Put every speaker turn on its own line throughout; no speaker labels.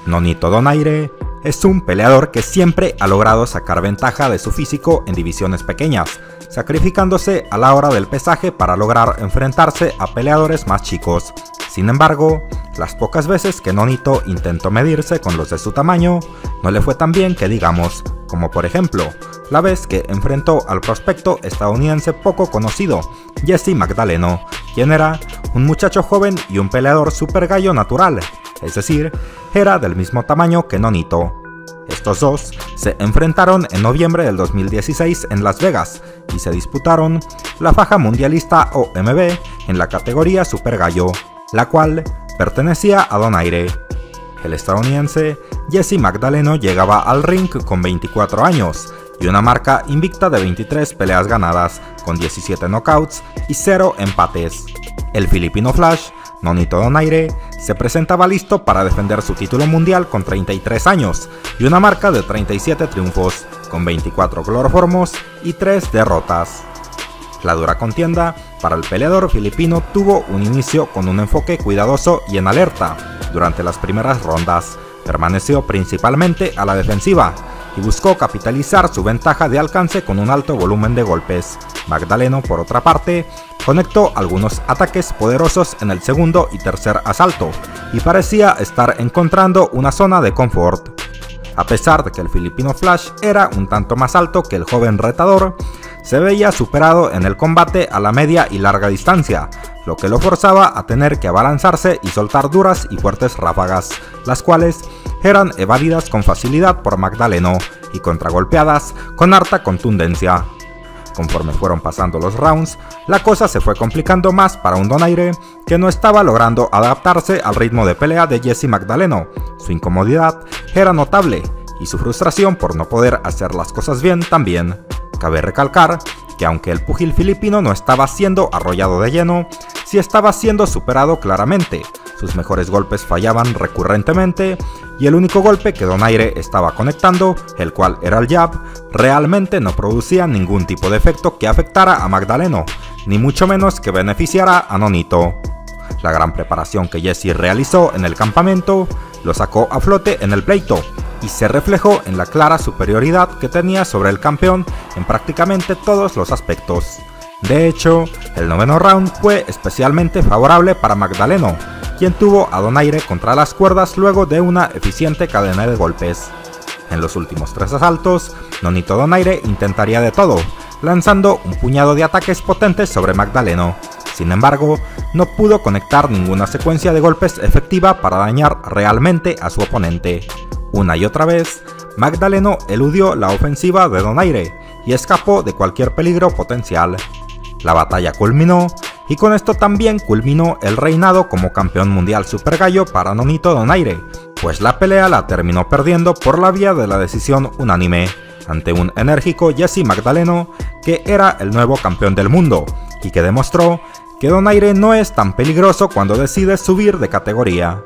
Nonito Donaire es un peleador que siempre ha logrado sacar ventaja de su físico en divisiones pequeñas, sacrificándose a la hora del pesaje para lograr enfrentarse a peleadores más chicos. Sin embargo, las pocas veces que Nonito intentó medirse con los de su tamaño, no le fue tan bien que digamos, como por ejemplo, la vez que enfrentó al prospecto estadounidense poco conocido, Jesse Magdaleno, quien era un muchacho joven y un peleador super gallo natural, es decir, era del mismo tamaño que Nonito. Estos dos se enfrentaron en noviembre del 2016 en Las Vegas y se disputaron la faja mundialista OMB en la categoría super gallo, la cual pertenecía a Donaire. El estadounidense Jesse Magdaleno llegaba al ring con 24 años y una marca invicta de 23 peleas ganadas, con 17 knockouts y 0 empates. El filipino Flash, Nonito Donaire, se presentaba listo para defender su título mundial con 33 años y una marca de 37 triunfos, con 24 cloroformos y 3 derrotas. La dura contienda para el peleador filipino tuvo un inicio con un enfoque cuidadoso y en alerta. Durante las primeras rondas, permaneció principalmente a la defensiva y buscó capitalizar su ventaja de alcance con un alto volumen de golpes. Magdaleno, por otra parte, conectó algunos ataques poderosos en el segundo y tercer asalto y parecía estar encontrando una zona de confort. A pesar de que el filipino Flash era un tanto más alto que el joven retador, se veía superado en el combate a la media y larga distancia, lo que lo forzaba a tener que abalanzarse y soltar duras y fuertes ráfagas, las cuales eran evadidas con facilidad por Magdaleno y contragolpeadas con harta contundencia. Conforme fueron pasando los rounds, la cosa se fue complicando más para un Donaire que no estaba logrando adaptarse al ritmo de pelea de Jesse Magdaleno. Su incomodidad era notable y su frustración por no poder hacer las cosas bien también. Cabe recalcar que aunque el púgil filipino no estaba siendo arrollado de lleno, sí estaba siendo superado claramente. Sus mejores golpes fallaban recurrentemente y el único golpe que Donaire estaba conectando, el cual era el jab, realmente no producía ningún tipo de efecto que afectara a Magdaleno, ni mucho menos que beneficiara a Nonito. La gran preparación que Jesse realizó en el campamento lo sacó a flote en el pleito y se reflejó en la clara superioridad que tenía sobre el campeón en prácticamente todos los aspectos. De hecho, el noveno round fue especialmente favorable para Magdaleno, quien tuvo a Donaire contra las cuerdas luego de una eficiente cadena de golpes. En los últimos 3 asaltos, Nonito Donaire intentaría de todo, lanzando un puñado de ataques potentes sobre Magdaleno. Sin embargo, no pudo conectar ninguna secuencia de golpes efectiva para dañar realmente a su oponente. Una y otra vez, Magdaleno eludió la ofensiva de Donaire y escapó de cualquier peligro potencial. La batalla culminó y con esto también culminó el reinado como campeón mundial super gallo para Nonito Donaire, pues la pelea la terminó perdiendo por la vía de la decisión unánime, ante un enérgico Jesse Magdaleno que era el nuevo campeón del mundo y que demostró que Donaire no es tan peligroso cuando decide subir de categoría.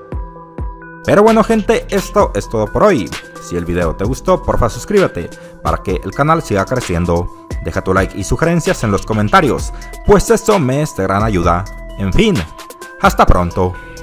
Pero bueno gente, esto es todo por hoy. Si el video te gustó, porfa suscríbete para que el canal siga creciendo. Deja tu like y sugerencias en los comentarios, pues eso me es de gran ayuda. En fin, hasta pronto.